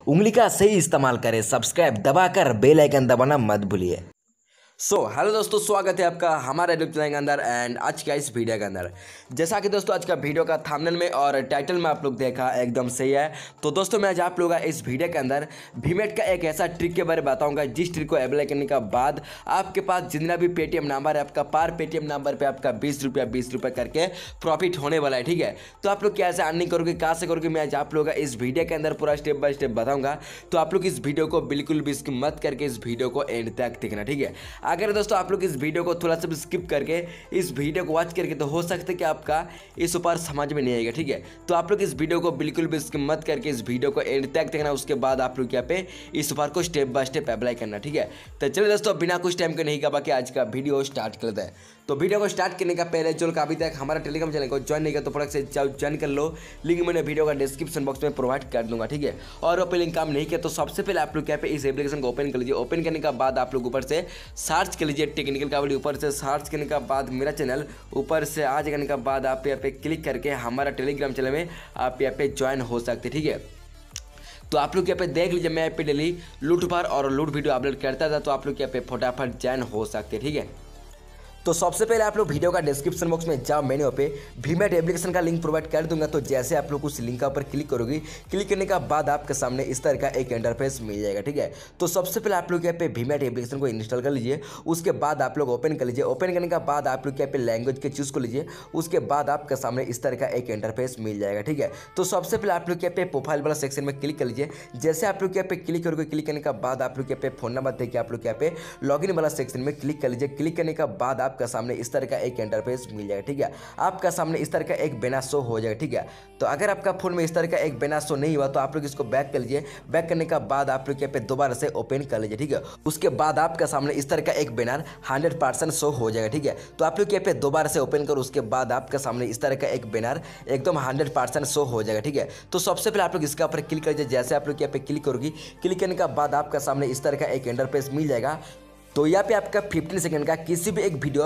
उंगली का सही इस्तेमाल करें। सब्सक्राइब दबाकर बेल आइकन दबाना मत भूलिए। हेलो दोस्तों, स्वागत है आपका हमारे यूट्यूब चैनल के अंदर एंड आज का इस वीडियो के अंदर। जैसा कि दोस्तों आज का वीडियो का थंबनेल में और टाइटल में आप लोग देखा एकदम सही है। तो दोस्तों मैं आज आप लोगों का इस वीडियो के अंदर वीमेट का एक ऐसा ट्रिक के बारे में बताऊंगा जिस ट्रिक को अप्लाई करने के बाद आपके पास जितना भी पेटीएम नंबर है आपका पर पेटीएम नंबर पर आपका 20 रुपया करके प्रॉफिट होने वाला है। ठीक है, तो आप लोग कैसे अर्निंग करोगे, कहाँ से करोगे, मैं आज आप लोगों का इस वीडियो के अंदर पूरा स्टेप बाय स्टेप बताऊंगा। तो आप लोग इस वीडियो को बिल्कुल भी स्किप मत करके इस वीडियो को एंड तक देखना। ठीक है, अगर दोस्तों आप लोग इस वीडियो को थोड़ा सा भी स्किप करके इस वीडियो को वॉच करके तो हो सकता है कि आपका इस ऊपर समझ में नहीं आएगा। ठीक है, तो आप लोग इस वीडियो को बिल्कुल भी स्किप मत करके इस वीडियो को एंड तक देखना। उसके बाद आप लोग यहाँ पे इस ऊपर को स्टेप बाय स्टेप अप्लाई करना। ठीक है, तो चलिए दोस्तों बिना कुछ टाइम के नहीं कहा कि आज का वीडियो स्टार्ट कर दें। तो वीडियो को स्टार्ट करने का पहले जो लोग अभी तक हमारा टेलीग्राम चैनल को ज्वाइन नहीं किया तो फटाक से ज्वाइन कर लो। लिंक मैंने वीडियो का डिस्क्रिप्शन बॉक्स में प्रोवाइड कर दूंगा। ठीक है, और ओपन लिंक काम नहीं किया तो सबसे पहले आप लोग यहाँ पे इस एप्लीकेशन को ओपन कर लीजिए। ओपन करने के बाद आप लोग ऊपर से सर्च कर लीजिए टेक्निकल का वीडियो। ऊपर से सर्च करने के बाद मेरा चैनल ऊपर से आ जाने के बाद आप यहाँ पे क्लिक करके हमारा टेलीग्राम चैनल में आप यहाँ पे ज्वाइन हो सकते। ठीक है, तो आप लोग यहाँ पे देख लीजिए मैं यहाँ पे डेली लूट पर और लूट वीडियो अपलोड करता था, तो आप लोग यहाँ पे फटाफट ज्वाइन हो सकते। ठीक है, तो सबसे पहले आप लोग वीडियो का डिस्क्रिप्शन बॉक्स में जाओ, मैंने यहाँ पे वीमेट एप्लीकेशन का लिंक प्रोवाइड कर दूंगा। तो जैसे आप लोग उस लिंक पर क्लिक करोगे, क्लिक करने के बाद आपके सामने इस तरह का एक इंटरफेस मिल जाएगा। ठीक है, तो सबसे पहले आप लोग यहाँ पे वीमेट एप्लीकेशन को इंस्टॉल कर लीजिए। उसके बाद आप लोग ओपन कर लीजिए। ओपन करने के बाद आप लोग यहाँ पे लैंग्वेज के चूज कर लीजिए। उसके बाद आपके सामने इस तरह का एक इंटरफेस मिल जाएगा। ठीक है, तो सबसे पहले आप लोग यहाँ पे प्रोफाइल वाला सेक्शन में क्लिक कर लीजिए। जैसे आप लोग यहाँ पे क्लिक करोगे, क्लिक करने के बाद आप लोग यहाँ पे फोन नंबर देके आप लोग यहाँ पे लॉगिन वाला सेक्शन में क्लिक कर लीजिए। क्लिक करने के बाद आपका सामने इस तरह एक इंटरफेस मिल जाएगा। ठीक है, आपका सामने इस तरह का एक बैनर शो हो जाएगा। ठीक है, तो अगर आपका फोन में इस तरह का एक बैनर शो नहीं हुआ तो आप लोग इसको बैक कर लीजिए। बैक करने के बाद आप लोग यहाँ पे दोबारा से ओपन कर लीजिए। ठीक है, उसके बाद आपका सामने इस तरह का एक बैनर 100% शो हो जाएगा। ठीक है, तो आप लोग यहाँ पे दोबारा से ओपन करो। उसके बाद आपका सामने इस तरह का एक बैनर एकदम 100% शो हो जाएगा। ठीक है, तो सबसे पहले आप लोग इसके ऊपर क्लिक करिए। जैसे आप लोग यहाँ पे क्लिक करोगी, क्लिक करने के बाद आपका सामने इस तरह का एक इंटरफेस मिल जाएगा। तो यहाँ पे आपका 15 सेकंड का किसी भी एक वीडियो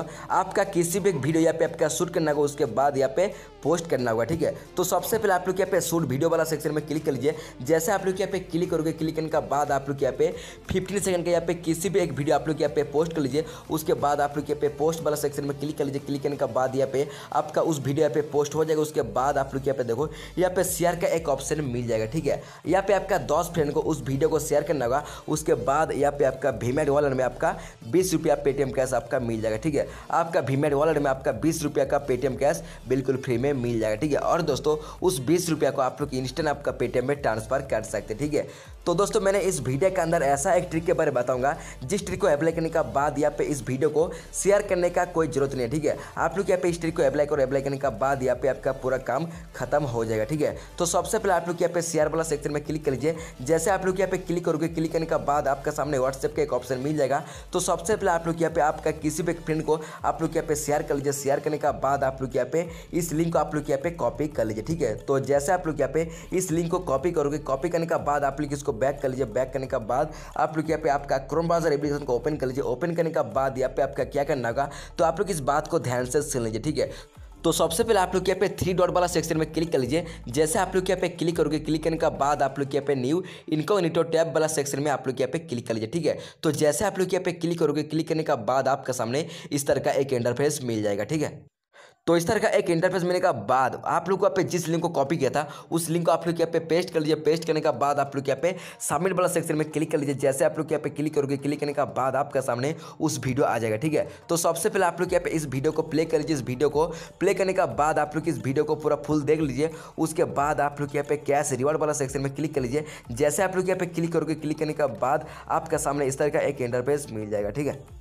यहाँ पे आपका शूट करना होगा। उसके बाद यहाँ पे पोस्ट करना होगा। ठीक है, तो सबसे पहले आप लोग यहाँ पे शूट वीडियो वाला सेक्शन में क्लिक कर लीजिए। जैसे आप लोग यहाँ पे क्लिक करोगे, क्लिक करने के बाद आप लोग यहाँ पे 15 सेकंड का यहाँ पे किसी भी एक वीडियो आप लोग यहाँ पे पोस्ट कर लीजिए। उसके बाद आप लोग यहाँ पे पोस्ट वाला सेक्शन में क्लिक कर लीजिए। क्लिक करने के बाद यहाँ पे आपका उस वीडियो यहाँ पे पोस्ट हो जाएगा। उसके बाद आप लोग यहाँ पे देखो यहाँ पे शेयर का एक ऑप्शन मिल जाएगा। ठीक है, यहाँ पे आपका 10 फ्रेंड को उस वीडियो को शेयर करना होगा। उसके बाद यहाँ पे आपका वीमेट वॉलेट में आपका 20 रुपया पेटीएम कैश आपका मिल जाएगा। ठीक है, आपका वीमेट वॉलेट में आपका 20 रुपया का पेटीएम कैश बिल्कुल फ्री में मिल जाएगा। ठीक है, और दोस्तों उस 20 रुपया को आप लोग इंस्टेंट आपका पेटीएम में ट्रांसफर कर सकते हैं। ठीक है, तो दोस्तों मैंने इस वीडियो के अंदर ऐसा एक ट्रिक के बारे में बताऊंगा जिस ट्रिक को अप्लाई करने के बाद यहाँ पे इस वीडियो को शेयर करने का कोई जरूरत नहीं है। ठीक है, आप लोग यहाँ पे इस ट्रिक को अप्लाई करो। अप्लाई करने के बाद यहाँ पे आपका पूरा काम खत्म हो जाएगा। ठीक है, तो सबसे पहले आप लोग यहाँ पे शेयर वाला सेक्शन में क्लिक कर लीजिए। जैसे आप लोग यहाँ पे क्लिक करोगे, क्लिक करने के बाद आपका सामने व्हाट्सएप का एक ऑप्शन मिल जाएगा। तो सबसे पहले आप लोग यहाँ पे आपका किसी भी फ्रेंड को आप लोग यहाँ पे शेयर कर लीजिए। शेयर करने के बाद आप लोग यहाँ पे इस लिंक को आप लोग यहाँ पे कॉपी कर लीजिए। ठीक है, तो जैसे आप लोग यहाँ पे इस लिंक को कॉपी करोगे, कॉपी करने के बाद आप लोग इसको बैक कर लीजिए। बैक करने के बाद आप लोग यहाँ पे आपका क्रोम ब्राउजर एप्लीकेशन को ओपन कर लीजिए। ओपन करने के बाद यहाँ पे आपका क्या करना होगा, तो आप लोग इस बात को ध्यान से सुन लीजिए। ठीक है, तो सबसे पहले आप लोग यहाँ पे 3 डॉट वाला सेक्शन में क्लिक कर लीजिए। जैसे आप लोग यहाँ पे क्लिक करोगे, क्लिक करने के बाद आप लोग यहाँ पे न्यू इनकॉग्निटो टैब वाला सेक्शन में आप लोग यहाँ पे क्लिक कर लीजिए। ठीक है, तो जैसे आप लोग यहाँ पे क्लिक करोगे, क्लिक करने के बाद आपका सामने इस तरह का एक इंटरफेस मिल जाएगा। ठीक है, तो इस तरह का एक इंटरफेस मिलने के बाद आप लोग को यहाँ पे जिस लिंक को कॉपी किया था उस लिंक को आप लोग यहाँ पे पेस्ट कर लीजिए। पेस्ट करने के बाद आप लोग यहाँ पे सबमिट वाला सेक्शन में क्लिक कर लीजिए। जैसे आप लोग यहाँ पे क्लिक करोगे, क्लिक करने के बाद आपका सामने उस वीडियो आ जाएगा। ठीक है, तो सबसे पहले आप लोग यहाँ पे इस वीडियो को प्ले कर लीजिए। इस वीडियो को प्ले करने के बाद आप लोग इस वीडियो को पूरा फुल देख लीजिए। उसके बाद आप लोग यहाँ पे कैश रिवॉर्ड वाला सेक्शन में क्लिक कर लीजिए। जैसे आप लोग यहाँ पे क्लिक करोगे, क्लिक करने के बाद आपका सामने इस तरह का एक इंटरफेस मिल जाएगा। ठीक है,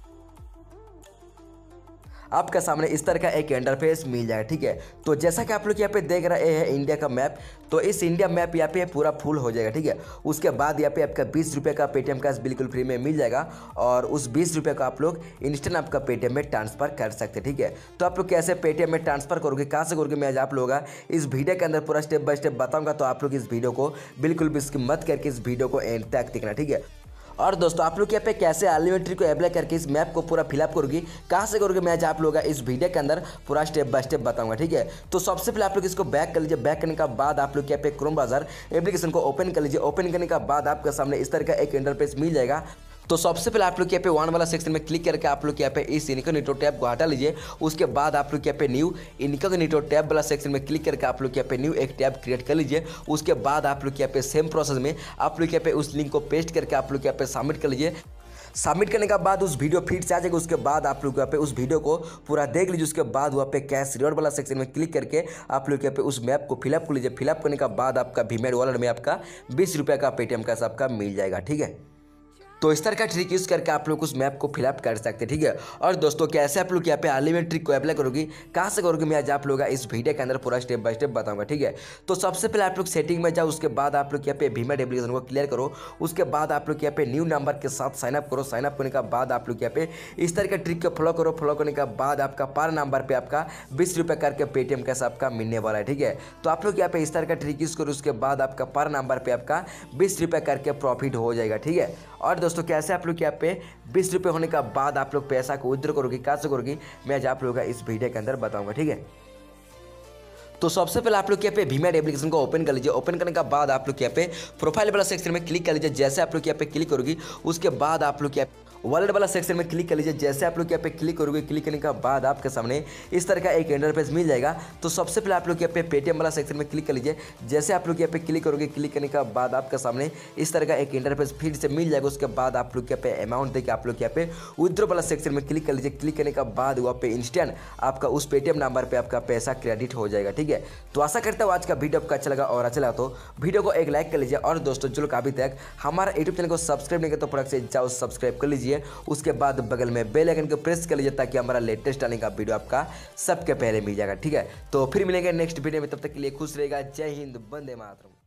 आपका सामने इस तरह का एक इंटरफेस मिल जाएगा। ठीक है, तो जैसा कि आप लोग यहाँ पे देख रहे हैं इंडिया का मैप, तो इस इंडिया मैप यहाँ पे पूरा फुल हो जाएगा। ठीक है, उसके बाद यहाँ पे आपका 20 रुपये का पेटीएम कैश बिल्कुल फ्री में मिल जाएगा और उस 20 रुपये को आप लोग इंस्टेंट आपका पेटीएम में ट्रांसफर कर सकते हैं। ठीक है, तो आप लोग कैसे पेटीएम में ट्रांसफर करोगे, कहाँ से करोगे, मैं आज आप लोगों का इस वीडियो के अंदर पूरा स्टेप बाय स्टेप बताऊँगा। तो आप लोग इस वीडियो को बिल्कुल भी स्किप मत करके इस वीडियो को एंड तक देखना। ठीक है, और दोस्तों आप लोग यहाँ पे कैसे अनलिमिटेड को अप्लाई करके इस मैप को पूरा फिलअप करोगी, कहाँ से करोगे, मैं आज आप लोगों का इस वीडियो के अंदर पूरा स्टेप बाय स्टेप बताऊंगा। ठीक है, तो सबसे पहले आप लोग इसको बैक कर लीजिए। बैक करने के बाद आप लोग यहाँ पे क्रोम ब्राउज़र एप्लीकेशन को ओपन कर लीजिए। ओपन करने के बाद आपके सामने इस तरह का एक इंटरफेस मिल जाएगा। तो सबसे पहले आप लोग यहाँ पे वन वाला सेक्शन में क्लिक करके आप लोग यहाँ पे इस इनकॉग्निटो टैब को हटा लीजिए। उसके बाद आप लोग यहाँ पे न्यू इनकॉग्निटो टैब वाला सेक्शन में क्लिक करके आप लोग यहाँ पे न्यू एक टैब क्रिएट कर लीजिए। उसके बाद आप लोग यहाँ पे सेम प्रोसेस में आप लोग यहाँ पे उस लिंक को पेस्ट करके आप लोग यहाँ पे सबमिट कर लीजिए। सबमिट करने के बाद उस वीडियो फीड से आ जाएगा। उसके बाद आप लोग यहाँ पे उस वीडियो को पूरा देख लीजिए। उसके बाद वहाँ पे कैश रिवॉर्ड वाला सेक्शन में क्लिक करके आप लोग यहाँ पे उस मैप को फिलअप कर लीजिए। फिलअप करने के बाद आपका वीमेट वॉलेट में आपका 20 रुपये का पेटीएम कैश आपका मिल जाएगा। ठीक है, तो इस तरह का ट्रिक यूज़ करके आप लोग उस मैप को फिलअप कर सकते हैं। ठीक है, और दोस्तों कैसे आप लोग यहाँ पे अनलिमिटेड ट्रिक को अप्लाई करोगी, कहाँ से करोगे, मैं आज आप लोग इस वीडियो के अंदर पूरा स्टेप बाय स्टेप बताऊंगा। ठीक है, तो सबसे पहले आप लोग सेटिंग में जाओ। उसके बाद आप लोग यहाँ पे वीमेट एप्लीकेशन को क्लियर करो। उसके बाद आप लोग यहाँ पे न्यू नंबर के साथ साइनअप करो। साइनअप करने के बाद आप लोग यहाँ पे इस तरह का ट्रिक को फॉलो करो। फॉलो करने के बाद आपका पर नंबर पर आपका 20 रुपये करके पेटीएम कैश आपका मिलने वाला है। ठीक है, तो आप लोग यहाँ पे इस तरह का ट्रिक यूज़ करो। उसके बाद आपका पर नंबर पर आपका 20 रुपये करके प्रॉफिट हो जाएगा। ठीक है, और दोस्तों कैसे आप लोग यहाँ पे 20 रुपये होने के बाद आप लोग पैसा को विड्रॉ करोगे, कहाँ से करोगी, मैं आज आप लोगों का इस वीडियो के अंदर बताऊंगा। ठीक है, तो सबसे पहले आप लोग यहाँ पे वीमेट एप्लीकेशन को ओपन कर लीजिए। ओपन करने के बाद आप लोग यहाँ पे प्रोफाइल वाला सेक्शन में क्लिक कर लीजिए। जैसे आप लोग यहाँ पे क्लिक करोगी उसके बाद आप लोग यहाँ वॉलेट वाला सेक्शन में क्लिक कर लीजिए। जैसे आप लोग यहाँ पे क्लिक करोगे, क्लिक करने के बाद आपके सामने इस तरह का एक इंटरफेस मिल जाएगा। तो सबसे पहले आप लोग यहाँ पे पेटीएम वाला सेक्शन में क्लिक कर लीजिए। जैसे आप लोग यहाँ पे क्लिक करोगे, क्लिक करने के बाद आपके सामने इस तरह का एक इंटरफेस फिर से मिल जाएगा। उसके बाद आप लोग यहाँ पे अमाउंट देकर आप लोग यहाँ पे विड्रॉ वाला सेक्शन में क्लिक कर लीजिए। क्लिक करने के बाद वहाँ पे इंस्टेंट आपका उस पेटीएम नंबर पर आपका पैसा क्रेडिट हो जाएगा। ठीक है, तो आशा करता हूँ आज का वीडियो आपका अच्छा लगा, और अच्छा लगा तो वीडियो को एक लाइक कर लीजिए। और दोस्तों जो लोग अभी तक हमारा यूट्यूब चैनल को सब्सक्राइब नहीं किया तो फटाक से जाओ सब्सक्राइब कर लीजिए। उसके बाद बगल में बेल आइकन को प्रेस कर लीजिए ताकि हमारा लेटेस्ट आने का वीडियो आपका सबके पहले मिल जाएगा। ठीक है, तो फिर मिलेंगे नेक्स्ट वीडियो में, तब तक के लिए खुश रहेगा। जय हिंद, वंदे मातरम।